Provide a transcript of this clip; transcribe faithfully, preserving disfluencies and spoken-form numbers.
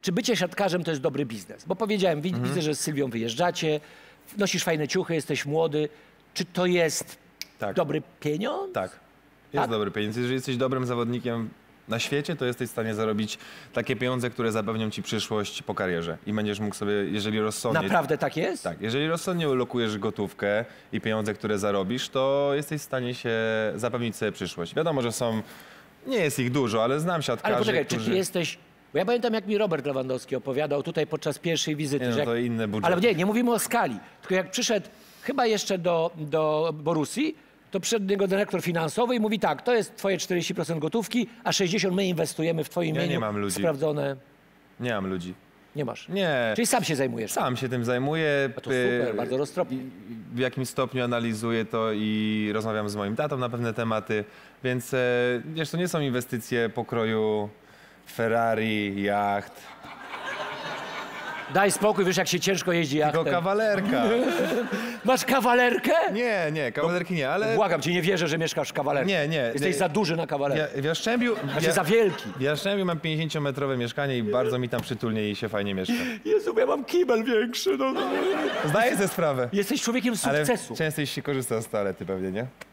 czy bycie siatkarzem to jest dobry biznes? Bo powiedziałem, wid Mhm. widzę, że z Sylwią wyjeżdżacie, nosisz fajne ciuchy, jesteś młody. Czy to jest Tak. dobry pieniądz? Tak, jest Tak? dobry pieniądz. Jeżeli jesteś dobrym zawodnikiem na świecie, to jesteś w stanie zarobić takie pieniądze, które zapewnią ci przyszłość po karierze. I będziesz mógł sobie, jeżeli rozsądnie... Naprawdę tak jest? Tak, jeżeli rozsądnie ulokujesz gotówkę i pieniądze, które zarobisz, to jesteś w stanie się zapewnić sobie przyszłość. Wiadomo, że są... Nie jest ich dużo, ale znam siatkarzy, Ale poczekaj, którzy... czy ty jesteś... Bo ja pamiętam, jak mi Robert Lewandowski opowiadał tutaj podczas pierwszej wizyty. Nie, no że to jak... inne budżety. Ale nie, nie mówimy o skali. Tylko jak przyszedł chyba jeszcze do, do Borussii, to przyszedł jego dyrektor finansowy i mówi tak, to jest twoje czterdzieści procent gotówki, a sześćdziesiąt procent my inwestujemy w twoim Ja nie imieniu. mam ludzi. Sprawdzone. Nie mam ludzi. Nie masz. Nie. Czyli sam się zajmujesz. Sam się tym zajmuję. A to super, bardzo roztropnie. W jakimś stopniu analizuję to i rozmawiam z moim tatą na pewne tematy, więc e, wiesz, to nie są inwestycje pokroju Ferrari, jacht, Daj spokój, wiesz jak się ciężko jeździ tylko jachtem. kawalerka. Masz kawalerkę? Nie, nie, kawalerki nie, ale... Błagam cię, nie wierzę, że mieszkasz w kawalerce. Nie, nie. Jesteś nie. za duży na kawalerkę. Ja, w Jastrzębiu... Znaczy ja, za wielki. w Jastrzębiu mam pięćdziesięciometrowe mieszkanie i bardzo mi tam przytulnie i się fajnie mieszka. Jezu, ja mam kibel większy. No, no. Zdaję sobie sprawę. Jesteś człowiekiem Ale sukcesu. często się korzysta z toalety pewnie, nie?